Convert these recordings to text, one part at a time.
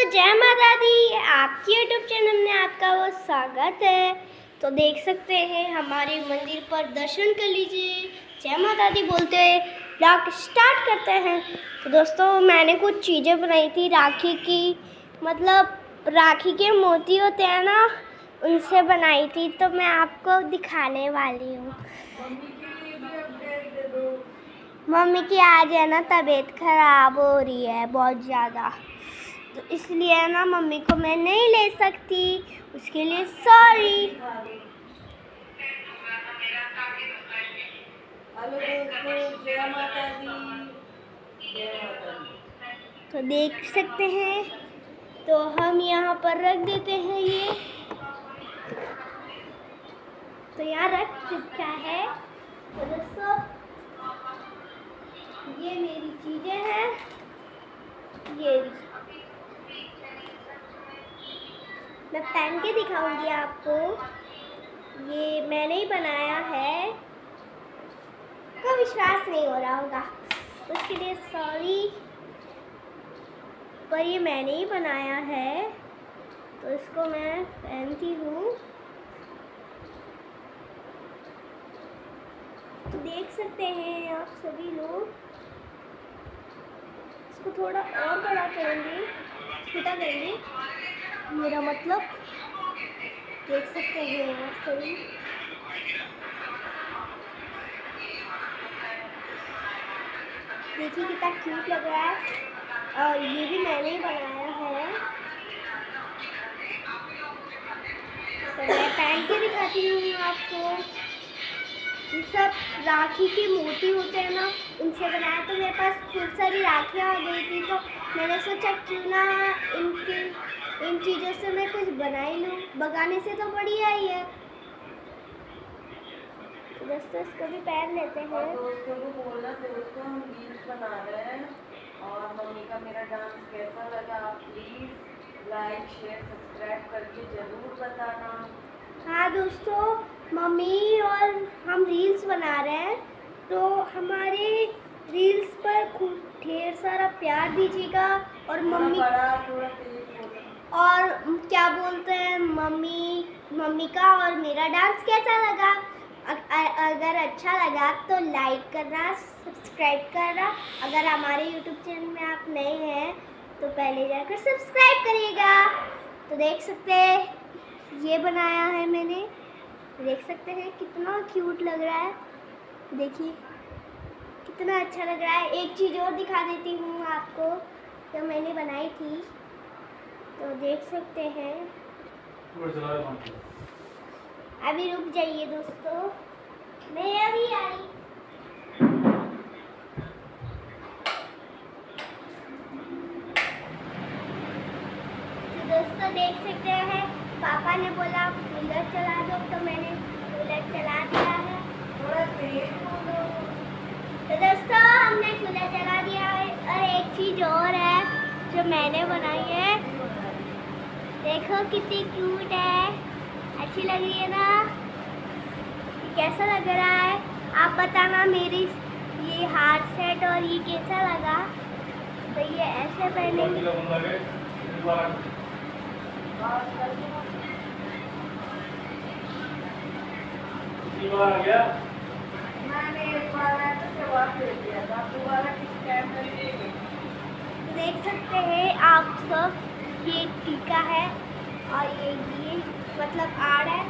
जय माता दी। आपके यूट्यूब चैनल में आपका वो स्वागत है। तो देख सकते हैं हमारे मंदिर पर दर्शन कर लीजिए। जय माता दी बोलते हुए ब्लॉग स्टार्ट करते हैं। तो दोस्तों मैंने कुछ चीज़ें बनाई थी राखी की, मतलब राखी के मोती होते हैं ना, उनसे बनाई थी। तो मैं आपको दिखाने वाली हूँ। मम्मी की आज है ना तबीयत खराब हो रही है बहुत ज़्यादा, तो इसलिए है ना मम्मी को मैं नहीं ले सकती, उसके लिए सॉरी। हेलो दोस्तों, जय माता दी। जय माता दी। तो देख सकते हैं, तो हम यहाँ पर रख देते हैं ये। तो यहाँ रख चुका है। तो दोस्तों ये मेरी चीज़ें हैं, ये मैं पहन के दिखाऊंगी आपको। ये मैंने ही बनाया है, को विश्वास नहीं हो रहा होगा, उसके लिए सॉरी, पर ये मैंने ही बनाया है तो इसको मैं पहनती हूँ। तो देख सकते हैं आप सभी लोग, इसको थोड़ा और बड़ा करेंगे, छोटा करेंगे मेरा मतलब। देख सकते हैं आप सभी, देखिए कितना क्यूट लग रहा है। और ये भी मैंने ही बनाया है। तो मैं पहन के दिखाती हूँ आपको। ये सब राखी के मोती होते हैं ना, उनसे बनाया। तो मेरे पास खूब सारी राखियाँ आ गई थी, तो मैंने सोचा क्यों ना इन चीज़ों से मैं कुछ बना ही लूँ, बनाने से तो बढ़िया ही है। तो दोस्तों इसको भी पहन लेते हैं। और दोस्तों को बोलना, दोस्तों हम रील्स बना रहे हैं और मम्मी का मेरा डांस कैसा लगा आप प्लीज़ लाइक शेयर सब्सक्राइब करके ज़रूर बताना। हाँ दोस्तों, मम्मी और हम रील्स बना रहे हैं, तो हमारे रील्स पर खूब ढेर सारा प्यार दीजिएगा। और मम्मी थोड़ा तेज बोलो। और क्या बोलते हैं, मम्मी का और मेरा डांस कैसा लगा? अगर अच्छा लगा तो लाइक करना, सब्सक्राइब करना। अगर हमारे यूट्यूब चैनल में आप नए हैं तो पहले जाकर सब्सक्राइब करिएगा। तो देख सकते हैं ये बनाया है मैंने, देख सकते हैं कितना क्यूट लग रहा है। देखिए कितना अच्छा लग रहा है। एक चीज़ और दिखा देती हूँ आपको, जो मैंने बनाई थी। तो देख सकते हैं, अभी रुक जाइए दोस्तों, मैं अभी आई। तो दोस्तों देख सकते हैं, पापा ने बोला कूलर चला दो, तो मैंने कूलर चला दिया है। थोड़ा तेज बोलो। तो दोस्तों हमने कूलर चला दिया है। और एक चीज़ और है जो मैंने बनाई है, देखो कितनी क्यूट है, अच्छी लग रही है ना? कैसा लग रहा है आप बताना। मेरी ये हार्ट सेट और ये कैसा लगा? तो ये ऐसे पहनेंगे। मैंने एक बार तो जवाब दे दिया था, दोबारा किस टाइम में देंगे। देख सकते हैं आप सब, ये टीका है और ये मतलब आड़ है,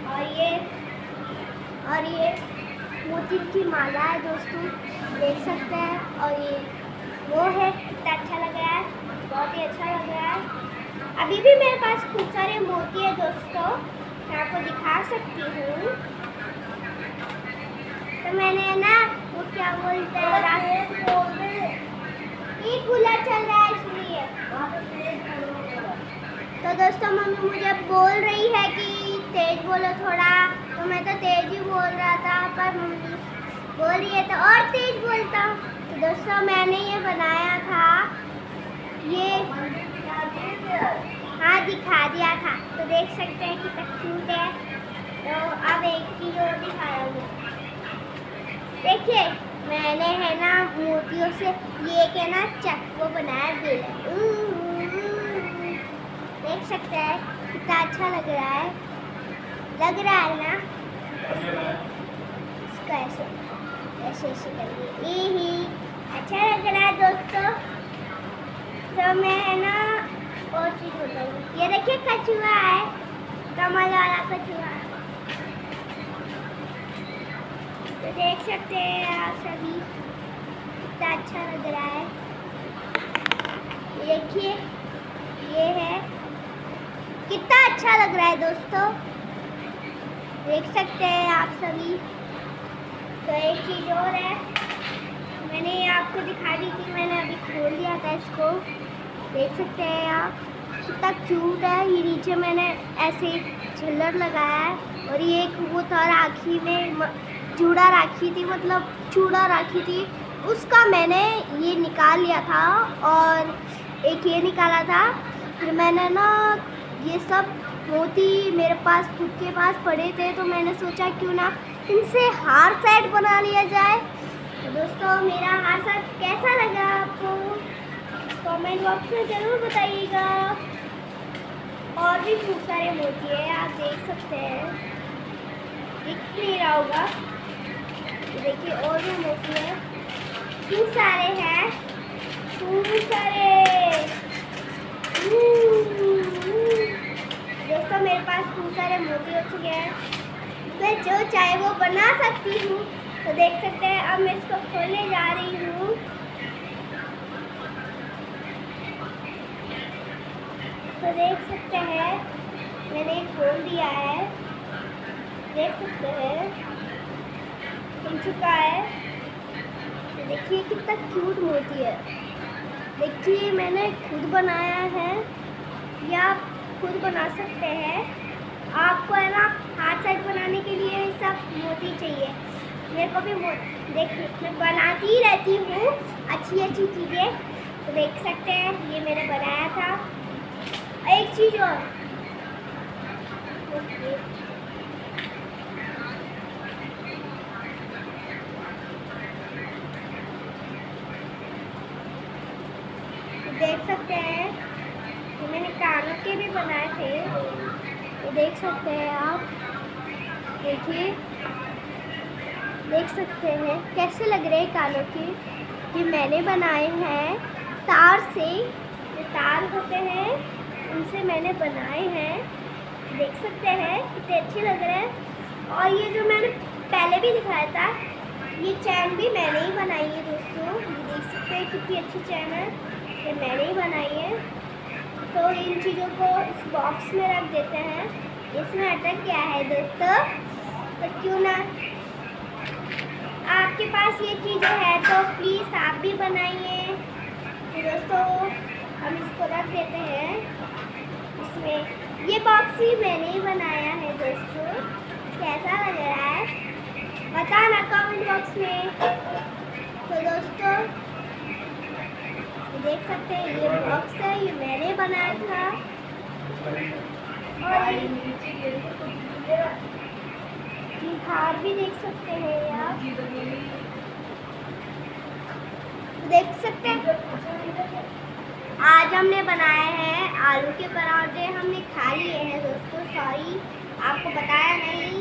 और ये मोती की माला है दोस्तों, देख सकते हैं। और ये वो है, कितना अच्छा लग रहा है, बहुत ही अच्छा लग रहा है। अभी भी मेरे पास खूब सारे मोती है दोस्तों, मैं आपको दिखा सकती हूँ। तो मैंने ना वो क्या बोलते हैं, कूलर चल रहा है इसलिए। तो दोस्तों मम्मी मुझे बोल रही है कि तेज बोलो थोड़ा, तो मैं तो तेज ही बोल रहा था, पर मम्मी बोल रही है तो और तेज बोलता हूँ। तो दोस्तों मैंने ये बनाया था, ये हाँ दिखा दिया था। तो देख सकते हैं कितना क्यूट है। तो अब एक चीज़ और दिखाया हूँ, देखिए मैंने है ना मोतियों से ये क्या ना वो बनाया बेलन। सकते हैं कितना अच्छा लग रहा है ना। इसको ऐसे ऐसे ऐसे करिए, यही अच्छा लग रहा है दोस्तों। तो मैं है ना और चीज़ बताऊँगी। ये देखिए कछुआ है, कमल वाला कछुआ। तो देख सकते हैं आप सभी कितना अच्छा लग रहा है। देखिए ये है, कितना अच्छा लग रहा है दोस्तों, देख सकते हैं आप सभी। तो एक चीज़ और है, मैंने ये आपको दिखा दी थी, मैंने अभी खोल दिया था इसको। देख सकते हैं आप कितना क्यूट है। ये नीचे मैंने ऐसे झल्लर लगाया है और ये एक वो था राखी में चूड़ा राखी थी, मतलब चूड़ा राखी थी, उसका मैंने ये निकाल लिया था और एक ये निकाला था। फिर मैंने ना ये सब मोती मेरे पास खुद के पास पड़े थे, तो मैंने सोचा क्यों ना इनसे हार सेट बना लिया जाए। तो दोस्तों मेरा हार सेट कैसा लगा आपको कमेंट बॉक्स में ज़रूर बताइएगा। और भी बहुत सारे मोती है, आप देख सकते हैं, दिख नहीं रहा होगा, देखिए और भी मोती है, खूब सारे हैं, खूब सारे। दोस्तों मेरे पास खूब सारे मोती हो चुके हैं, मैं जो चाहे वो बना सकती हूँ। तो देख सकते हैं अब मैं इसको खोलने जा रही हूँ। तो देख सकते हैं मैंने खोल दिया है, देख सकते हैं खुल चुका है। तो देखिए कितना क्यूट मोती है, देखिए मैंने खुद बनाया है, या आप खुद बना सकते हैं। आपको है ना हाथ सेट बनाने के लिए सब मोती चाहिए। मेरे को भी देखिए मैं बनाती ही रहती हूँ अच्छी अच्छी चीज़ें। तो देख सकते हैं ये मैंने बनाया था। एक चीज़ और, देख सकते हैं ये मैंने कानों के भी बनाए थे। तो देख सकते हैं आप, देखिए देख सकते हैं कैसे लग रहे हैं कानों के। ये मैंने बनाए हैं तार से, जो तार होते हैं उनसे मैंने बनाए हैं। देख सकते हैं कितने अच्छे लग रहे हैं। और ये जो मैंने पहले भी दिखाया था, ये चैन भी मैंने ही बनाई है दोस्तों। ये देख सकते हैं कितनी अच्छी चैन है, ये मैंने ही बनाई है। तो इन चीज़ों को इस बॉक्स में रख देते हैं, इसमें अटक गया है दोस्तों। तो क्यों ना आपके पास ये चीज़ें हैं तो प्लीज़ आप भी बनाइए। तो दोस्तों हम इसको रख देते हैं इसमें। ये बॉक्स भी मैंने ही बनाया है दोस्तों, कैसा लग रहा है बताना कमेंट बॉक्स में। तो दोस्तों देख सकते हैं ये बॉक्स है, ये मैंने बनाया था। और ये हार भी देख सकते हैं आप, देख सकते हैं। आज हमने बनाए हैं आलू के पराठे, हमने खा लिए हैं दोस्तों। सॉरी आपको बताया नहीं।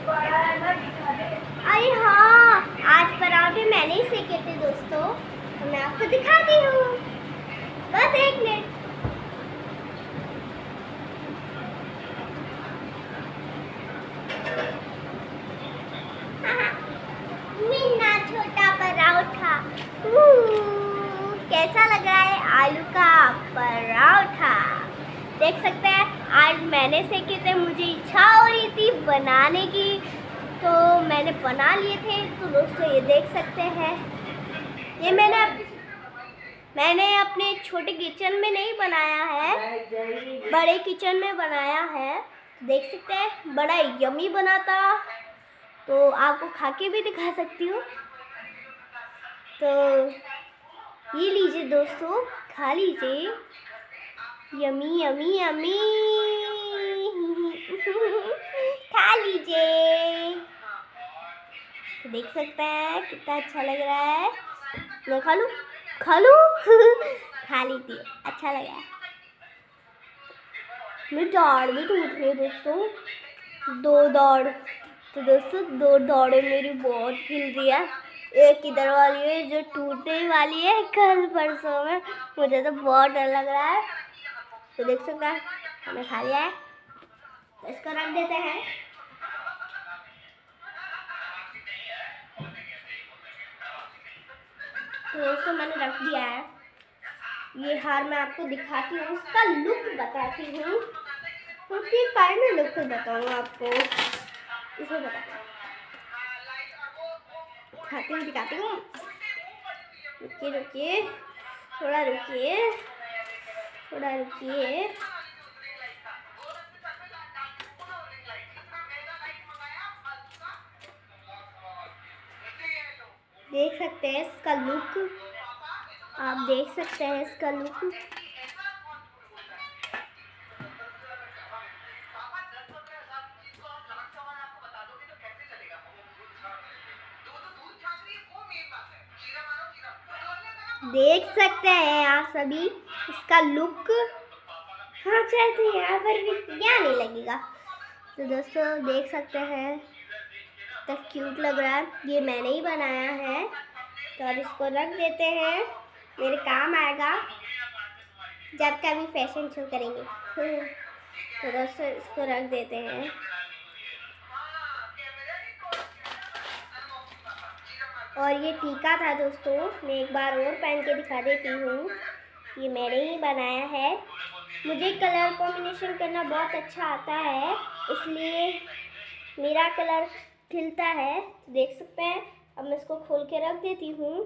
अरे हाँ, आज पराठे मैंने ही सेके थे दोस्तों, तो मैं आपको दिखाती हूँ, बस एक मिनट। मीना छोटा पराठा, कैसा लग रहा है आलू का पराठा। देख सकते हैं आज मैंने सेके थे, मुझे इच्छा हो रही थी बनाने की, तो मैंने बना लिए थे। तो दोस्तों ये देख सकते हैं, ये मैंने अपने छोटे किचन में नहीं बनाया है, बड़े किचन में बनाया है। देख सकते हैं बड़ा यम्मी बना था, तो आपको खा के भी दिखा सकती हूँ। तो ये लीजिए दोस्तों, खा लीजिए, यम्मी यम्मी यम्मी खा लीजिए। तो देख सकते हैं कितना अच्छा लग रहा है। मैं खा लूँ खा लीजिए, अच्छा लगा। मेरी दाढ़ भी टूट रही है दोस्तों, 2 दाढ़। तो दोस्तों 2 दाढ़ें मेरी बहुत हिल रही है। एक इधर वाली है जो टूटने वाली है कल परसों में। मुझे तो बहुत डर लग रहा है। तो देख सकते हैं हमने खा लिया है, तो इसको रख देते हैं। तो दोस्तों मैंने रख दिया है। ये हार मैं आपको दिखाती हूँ, इसका लुक बताती हूँ, क्योंकि कल मैं लुक बताऊँ आपको। इसे दिखाती हूँ। रुकिए थोड़ा रुकिए। देख सकते हैं इसका लुक, आप देख सकते हैं इसका लुक। देख सकते हैं आप सभी इसका लुक। हाँ चाहते हैं यहाँ पर भी क्या नहीं लगेगा। तो दोस्तों देख सकते हैं तो क्यूट लग रहा है। ये मैंने ही बनाया है, तो अब इसको रख देते हैं, मेरे काम आएगा जब कभी फैशन शो करेंगे। तो दोस्तों इसको रख देते हैं। और ये टीका था दोस्तों, मैं एक बार और पहन के दिखा देती हूँ। ये मैंने ही बनाया है। मुझे कलर कॉम्बिनेशन करना बहुत अच्छा आता है, इसलिए मेरा कलर खिलता है। देख सकते हैं। अब मैं इसको खोल के रख देती हूँ।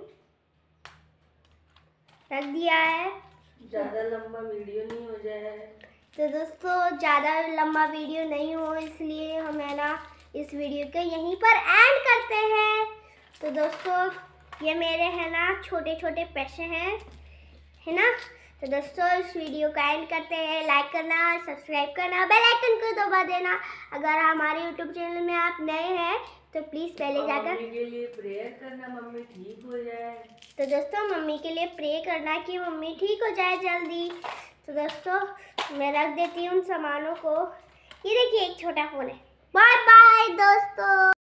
रख दिया है। ज़्यादा लंबा वीडियो नहीं हो जाए। तो दोस्तों ज़्यादा लंबा वीडियो नहीं हो, इसलिए हम है ना इस वीडियो को यहीं पर एंड करते हैं। तो दोस्तों ये मेरे है ना छोटे छोटे पैसे हैं, है ना। तो दोस्तों इस वीडियो का एंड करते हैं। लाइक करना, सब्सक्राइब करना, बेल आइकन को दबा देना। अगर हमारे यूट्यूब चैनल में आप नए हैं तो प्लीज़ पहले जाकर मम्मी के लिए प्रेयर करना, मम्मी ठीक हो जाए। तो दोस्तों मम्मी के लिए प्रे करना कि मम्मी ठीक हो जाए जल्दी। तो दोस्तों मैं रख देती हूँ उन सामानों को। ये देखिए एक छोटा फ़ोन है। बाय बाय दोस्तों।